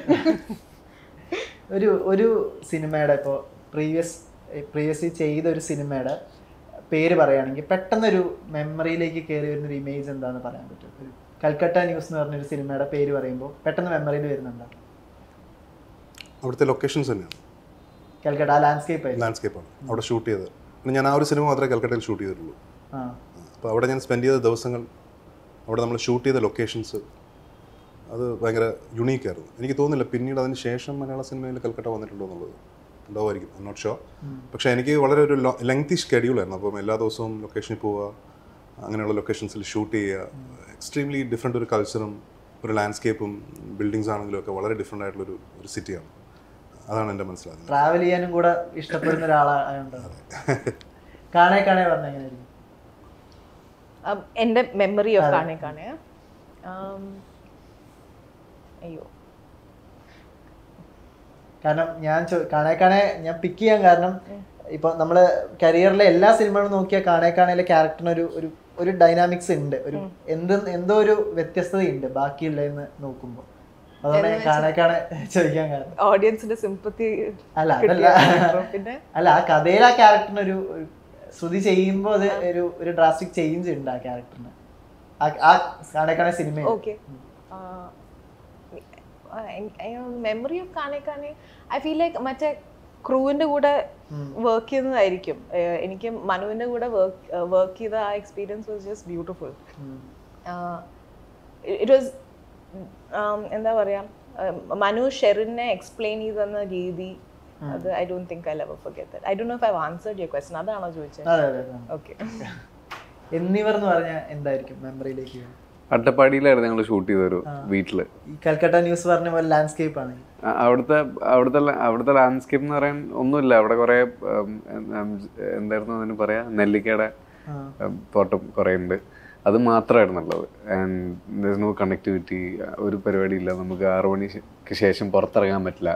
ഒരു ഒരു സിനിമയുടെ ഇപ്പോൾ പ്രീവിയസ് പ്രീവിയസ്ലി ചെയ്ത ഒരു സിനിമയുടെ പേര് പറയുകയാണെങ്കിൽ പെട്ടെന്നൊരു മെമ്മറിയിലേക്ക് കയറി വരുന്നൊരു ഇമേജ് എന്താണെന്ന് പറയാൻ പറ്റും? ഒരു കൽക്കട്ട ന്യൂസ് എന്ന് പറഞ്ഞൊരു സിനിമയുടെ പേര് പറയുമ്പോൾ പെട്ടെന്ന് മെമ്മറിയിൽ വരുന്നുണ്ടോ? അവിടുത്തെ ലൊക്കേഷൻസ് തന്നെയാണ്. കൽക്കട്ട ആ ലാൻഡ്സ്കേപ്പ് ലാൻഡ്സ്കേപ്പാണ് അവിടെ ഷൂട്ട് ചെയ്തത്. പിന്നെ ഞാൻ ആ ഒരു സിനിമ മാത്രമേ കൽക്കട്ടയിൽ ഷൂട്ട് ചെയ്തിട്ടുള്ളൂ. അപ്പോൾ അവിടെ ഞാൻ സ്പെൻഡ് ചെയ്ത ദിവസങ്ങൾ, അവിടെ നമ്മൾ ഷൂട്ട് ചെയ്ത ലൊക്കേഷൻസ് അത് ഭയങ്കര യുണീക്കായിരുന്നു. എനിക്ക് തോന്നുന്നില്ല പിന്നീട് അതിന് ശേഷം മലയാള സിനിമയിൽ കൽക്കട്ട വന്നിട്ടുണ്ടോ എന്നുള്ളത്. ഉണ്ടാവുമായിരിക്കും, ഐ എം നോട്ട് ഷുവർ. പക്ഷേ എനിക്ക് വളരെ ഒരു ലെങ്തി ഷെഡ്യൂളായിരുന്നു. അപ്പം എല്ലാ ദിവസവും ലൊക്കേഷനിൽ പോവുക, അങ്ങനെയുള്ള ലൊക്കേഷൻസിൽ ഷൂട്ട് ചെയ്യുക. എക്സ്ട്രീംലി ഡിഫറെൻ്റ് ഒരു കൾച്ചറും ഒരു ലാൻഡ്സ്കേപ്പും ബിൽഡിങ്സ് ആണെങ്കിലും ഒക്കെ വളരെ ഡിഫറെൻ്റ് ആയിട്ടുള്ളൊരു ഒരു സിറ്റിയാണ്. അതാണ് എൻ്റെ മനസ്സിലാകുന്നത്. ട്രാവൽ ചെയ്യാനും കൂടെ ഇഷ്ടപ്പെടുന്ന ഒരാളായതുകൊണ്ട് കാണേ കാണേ പറഞ്ഞ എങ്ങനെയായിരിക്കും എൻ്റെ മെമ്മറി ഓഫ് കാണേ കാണേ? അയ്യോ, കാരണം ഞാൻ കാണേ കാണേ ഞാൻ പിക്ക് ചെയ്യാൻ കാരണം ഇപ്പൊ നമ്മള് കരിയറിലെ എല്ലാ സിനിമകളും നോക്കിയാൽ കാണേ കാണേലെ ക്യാരക്ടറിന് ഒരു ഒരു ഒരു ഡൈനാമിക്സ് ഉണ്ട്, ഒരു എന്ത് എന്തോ ഒരു വ്യത്യസ്തതയുണ്ട് ബാക്കിയുള്ളതെന്ന് നോക്കുമ്പോൾ. അതുകൊണ്ട് കാണേ കാണേ ചോദിക്കാൻ കാരണം ഓഡിയൻസിന്റെ സിമ്പത്തി അല്ല അതല്ല പിന്നെ അല്ല ആ കഥയിൽ ആ ക്യാരക്ടറിന് ഒരു ശ്രുതി ചെയ്യുമ്പോൾ അത് ഒരു ഒരു ഡ്രാസ്റ്റിക് ചേഞ്ച് ഉണ്ട് ആ ക്യാരക്ടറിന് ആ കാണേ കാണേ സിനിമ. ഓക്കെ, മെമ്മറി ഓഫ് കാണേ കാണേ ഐ ഫീൽ ലൈക്ക് മറ്റേ ക്രൂവിന്റെ കൂടെ വർക്ക് ചെയ്യുന്നതായിരിക്കും. എനിക്ക് മനുവിന്റെ കൂടെ വർക്ക് വർക്ക് ചെയ്ത ആ experience was just beautiful. It was എന്താ പറയാ, മനു ഷെറിനെ എക്സ്പ്ലെയിൻ ചെയ്തെന്ന രീതി, അത് I don't think I ever forget that. I don't know if I have answered your question. അതാണോ ചോദിച്ചത്? അതെ അതെ ഓക്കെ. എന്നിവർ എന്ന് പറഞ്ഞാൽ എന്തായിരിക്കും മെമ്മറിയിലേക്ക്? അട്ടപ്പാടിയിലായിരുന്നു ഞങ്ങൾ ഷൂട്ട് ചെയ്തൊരു വീട്ടില്. ഈ കൽക്കട്ട ന്യൂസ് പറഞ്ഞ പോലെ ലാൻഡ്സ്കേപ്പ് ആണ് അവിടുത്തെ അവിടുത്തെ അവിടുത്തെ ലാൻഡ്സ്കേപ്പ് എന്ന് പറയാൻ ഒന്നുമില്ല. അവിടെ കുറെ എന്തായിരുന്നു അതിന് പറയാ, നെല്ലിക്കയുടെ തോട്ടം കുറെ ഉണ്ട്. അത് മാത്രമായിരുന്നുള്ളത്. ആൻഡ് ദർ നോ കണക്ടിവിറ്റി, ഒരു പരിപാടിയില്ല. നമുക്ക് ആറു മണിക്ക് ശേഷം പുറത്തിറങ്ങാൻ പറ്റില്ല.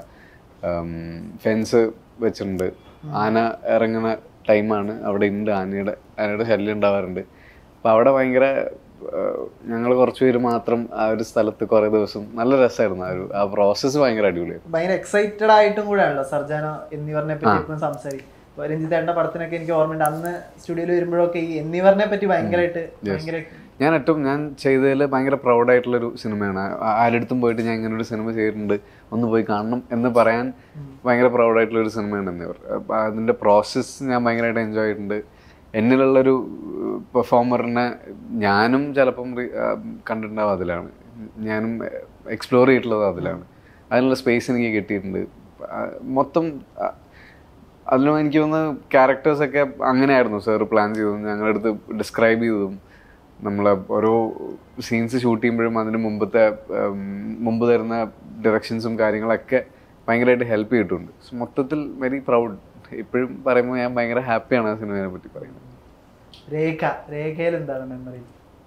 ഫെൻസ് വെച്ചിട്ടുണ്ട്. ആന ഇറങ്ങുന്ന ടൈമാണ്. അവിടെ ഉണ്ട് ആനയുടെ ആനയുടെ ശല്യം ഉണ്ടാവാറുണ്ട്. അപ്പം അവിടെ ഭയങ്കര ഞങ്ങൾ കുറച്ച് പേര് മാത്രം ആ ഒരു സ്ഥലത്ത് കുറെ ദിവസം നല്ല രസമായിരുന്നു. ആ ഒരു ആ പ്രോസസ്സ് ഭയങ്കര അടിപൊളിയായിരുന്നു. ഭയങ്കര എക്സൈറ്റഡ് ആയിട്ടും കൂടെ ആണല്ലോ സർജാനോ എന്നിവറിനെ പറ്റി എപ്പോഴും സംസാരിക്കും. രഞ്ജിത്തേട്ടൻ്റെ പടത്തിനൊക്കെ എനിക്ക് ഓർമ്മയുണ്ട്, അന്ന് സ്റ്റുഡിയോയിൽ വരുമ്പോഴൊക്കെ ഈ എന്നിവറിനെ പറ്റി ഭയങ്കരമായിട്ട് ഭയങ്കര ഞാൻ ഏറ്റവും ഞാൻ ചെയ്തതിൽ ഭയങ്കര പ്രൗഡായിട്ടുള്ളൊരു സിനിമയാണ്. ആരുടെടുത്തും പോയിട്ട് ഞാൻ ഇങ്ങനെ ഒരു സിനിമ ചെയ്തിട്ടുണ്ട്, ഒന്ന് പോയി കാണണം എന്ന് പറയാൻ ഭയങ്കര പ്രൗഡായിട്ടുള്ളൊരു സിനിമയാണ് എന്നിവർ. അപ്പം അതിൻ്റെ പ്രോസസ്സ് ഞാൻ ഭയങ്കരമായിട്ട് എൻജോയ് ചെയ്തിട്ടുണ്ട്. എന്നിലുള്ളൊരു പെർഫോമറിനെ ഞാനും ചിലപ്പം കണ്ടിട്ടുണ്ടാവും അതിലാണ്, ഞാനും എക്സ്പ്ലോർ ചെയ്തിട്ടുള്ളത് അതിലാണ്. അതിനുള്ള സ്പേസ് എനിക്ക് കിട്ടിയിട്ടുണ്ട്. മൊത്തം അതിലും എനിക്ക് തോന്നുന്നു ക്യാരക്ടേഴ്സൊക്കെ അങ്ങനെയായിരുന്നു സാർ പ്ലാൻ ചെയ്തതും ഞങ്ങളുടെ അടുത്ത് ഡിസ്ക്രൈബ് ചെയ്തതും. നമ്മളെ ഓരോ സീൻസ് ഷൂട്ട് ചെയ്യുമ്പോഴും അതിന് മുമ്പത്തെ മുമ്പ് തരുന്ന ഡയറക്ഷൻസും കാര്യങ്ങളൊക്കെ ഭയങ്കരമായിട്ട് ഹെൽപ്പ് ചെയ്തിട്ടുണ്ട്. സോ മൊത്തത്തിൽ വെരി പ്രൗഡ്. ഇപ്പോഴും പറയുമ്പോൾ ഞാൻ ഭയങ്കര ഹാപ്പിയാണ് ആ സിനിമയെ പറ്റി പറയുന്നത്. രേഖ, രേഖയിൽ എന്താണ് മെമ്മറി?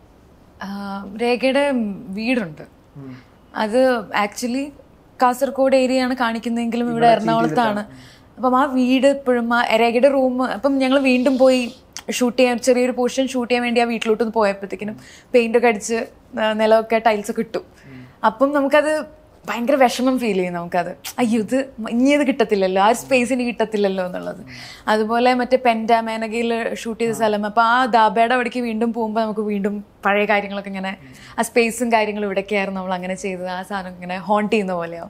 രേഖയുടെ വീടുണ്ട്. അത് ആക്ച്വലി കാസർഗോഡ് ഏരിയ ആണ് കാണിക്കുന്നതെങ്കിലും ഇവിടെ എറണാകുളത്താണ്. അപ്പം ആ വീട് ഇപ്പോഴും ആ രേഖയുടെ റൂം, അപ്പം ഞങ്ങൾ വീണ്ടും പോയി ഷൂട്ട് ചെയ്യാൻ, ചെറിയൊരു പോർഷൻ ഷൂട്ട് ചെയ്യാൻ വേണ്ടി ആ വീട്ടിലോട്ടൊന്ന് പോയപ്പോഴത്തേക്കിനും പെയിൻ്റൊക്കെ അടിച്ച് നിലമൊക്കെ ടൈൽസൊക്കെ ഇട്ടു. അപ്പം നമുക്കത് ഭയങ്കര വിഷമം ഫീൽ ചെയ്യും. നമുക്കത് അയ്യോ ഇത് ഇനിയത് കിട്ടത്തില്ലല്ലോ, ആ ഒരു സ്പേസ് ഇനി കിട്ടത്തില്ലല്ലോ എന്നുള്ളത്. അതുപോലെ മറ്റേ പെൻറ്റ മേനകയിൽ ഷൂട്ട് ചെയ്ത സ്ഥലം, അപ്പോൾ ആ ദാബയുടെ അവിടേക്ക് വീണ്ടും പോകുമ്പോൾ നമുക്ക് വീണ്ടും പഴയ കാര്യങ്ങളൊക്കെ ഇങ്ങനെ ആ സ്പേസും കാര്യങ്ങളും ഇവിടേക്കായിരുന്നു നമ്മൾ അങ്ങനെ ചെയ്തത്. ആ സാധനം ഇങ്ങനെ ഹോണ്ട് ചെയ്യുന്ന പോലെയാവും.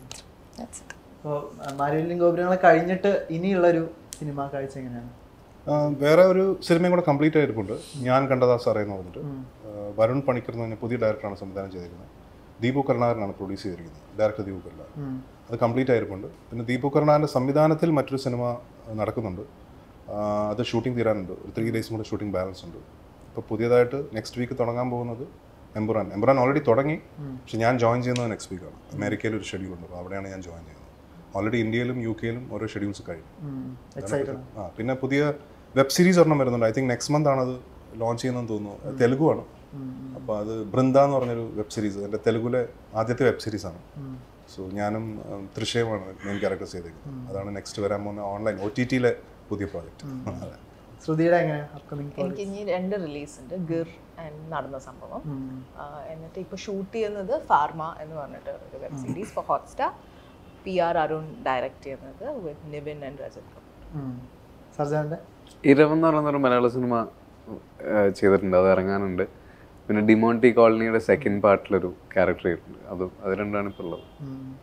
അപ്പോൾ മാരുവില്യം ഗോപുരങ്ങളെ കഴിഞ്ഞിട്ട് ഇനിയുള്ളൊരു സിനിമ കാഴ്ച എങ്ങനെയാണ്? വേറെ ഒരു സിനിമയും കൂടെ കംപ്ലീറ്റ് ആയിരിക്കുന്നുണ്ട്, ഞാൻ കണ്ടതാ സാറേ എന്ന് പറഞ്ഞിട്ട്. വരുൺ പണിക്കർ എന്ന് പറഞ്ഞ പുതിയ ഡയറക്ടറാണ് സംവിധാനം ചെയ്തിരിക്കുന്നത്. ദീപു കരുണാകരനാണ് പ്രൊഡ്യൂസ് ചെയ്തിരിക്കുന്നത്, ഡയറക്ടർ ദീപു കരുണാകരൻ. അത് കംപ്ലീറ്റ് ആയിരിക്കുന്നുണ്ട്. പിന്നെ ദീപു കരുണാകരൻ്റെ സംവിധാനത്തിൽ മറ്റൊരു സിനിമ നടക്കുന്നുണ്ട്. അത് ഷൂട്ടിംഗ് തീരാനുണ്ട്. ഒരു ത്രീ ഡേയ്സും കൂടെ ഷൂട്ടിംഗ് ബാലൻസ് ഉണ്ട്. ഇപ്പോൾ പുതിയതായിട്ട് നെക്സ്റ്റ് വീക്ക് തുടങ്ങാൻ പോകുന്നത് എംബുറാൻ. എംബുറാൻ ഓൾറെഡി തുടങ്ങി, പക്ഷെ ഞാൻ ജോയിൻ ചെയ്യുന്നത് നെക്സ്റ്റ് വീക്കാണ്. അമേരിക്കയിൽ ഒരു ഷെഡ്യൂൾ ഉണ്ട്, അപ്പോൾ അവിടെയാണ് ഞാൻ ജോയിൻ ചെയ്യുന്നത്. ഓൾറെഡി ഇന്ത്യയിലും യു കെയിലും ഓരോ ഷെഡ്യൂൾസ് കഴിഞ്ഞു. ആ പിന്നെ പുതിയ വെബ് സീരീസ് ഒരെണ്ണം വരുന്നുണ്ട്. ഐ തിങ്ക് നെക്സ്റ്റ് മന്ത് ആണ് അത് ലോഞ്ച് ചെയ്യുന്നതെന്ന് തോന്നുന്നു. തെലുഗുവാണ്. അപ്പോൾ അത് ബൃന്ദ എന്ന് പറഞ്ഞൊരു വെബ് സീരീസ്, എൻ്റെ തെലുഗുലെ ആദ്യത്തെ വെബ് സീരീസാണ്. സോ ഞാനും തൃശ്ശയുമാണ് മെയിൻ ക്യാരക്ടേഴ്സ് ചെയ്തിരിക്കുന്നത്. അതാണ് നെക്സ്റ്റ് വരാൻ പോകുന്ന ഓൺലൈൻ ഒ ടി ടിയിലെ പുതിയ പ്രോജക്റ്റ്. ശ്രുതിയുടെ എങ്ങനെ അപ്കമിംഗ്? എനിക്ക് ഇനി രണ്ട് റിലീസ് ഉണ്ട്, ഗിർ ആൻഡ് നടന്ന സംഭവം. എന്നിട്ട് ഇപ്പോൾ ഷൂട്ട് ചെയ്യുന്നത് ഫാർമ എന്ന് പറഞ്ഞിട്ട് ഒരു web series for Hotstar. P R Arun direct ചെയ്യുന്നത് വിത്ത് നിവിൻ ആൻഡ് രജത് കപൂർ. സർജാന്റെ ഇരവെന്ന് പറയുന്നൊരു മലയാള സിനിമ ചെയ്തിട്ടുണ്ട്, അത് ഇറങ്ങാനുണ്ട്. പിന്നെ ഡിമോണ്ടി കോളനിയുടെ സെക്കൻഡ് പാർട്ടിലൊരു ക്യാരക്ടർ ചെയ്തിട്ടുണ്ട്. അതും അത് രണ്ടാണ് ഇപ്പോൾ ഉള്ളത്.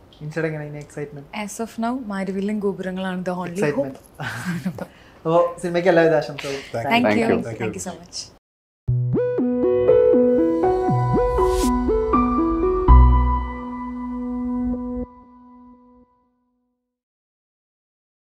ആസ് ഓഫ് നൗ മാരുവില്യം ഗോപുരങ്ങളാണ് ദ ഓൺലി ഹോപ്പ്. അപ്പോൾ സിനിമയ്ക്ക് എല്ലാവിധ ആശംസകളും. Thank you thank you so much.